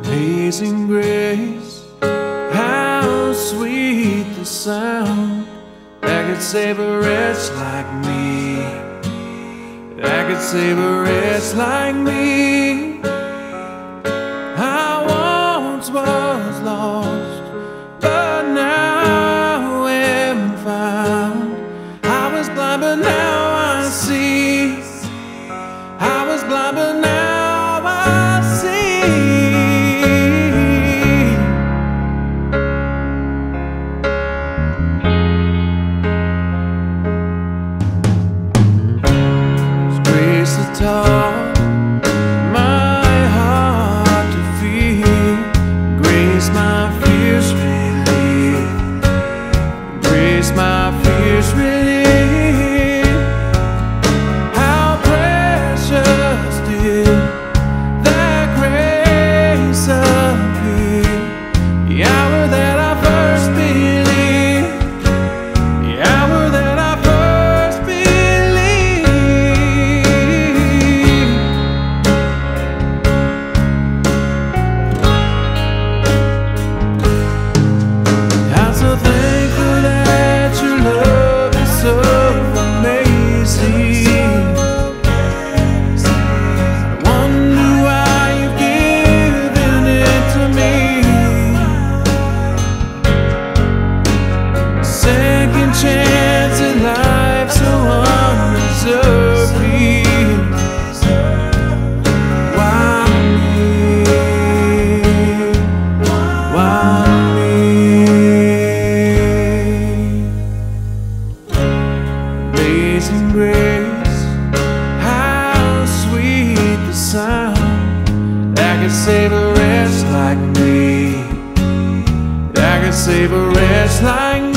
Amazing grace, how sweet the sound that could save a wretch like me, that could save a wretch like me. I once was lost, but now am found. I was blind, but now I see. I was blind, but now I see. Grace that taught my heart to feel, grace my fears relieve, grace my fears relieve. How precious did that grace appear, the hour that I first believed, the hour that I first believed. I'm so thankful that your love is so amazing. I wonder why you've given it to me. Second chance at life so unreservedly. Why me? Why me? Amazing grace, how sweet the sound that could save a wretch like me, that could save a wretch like me.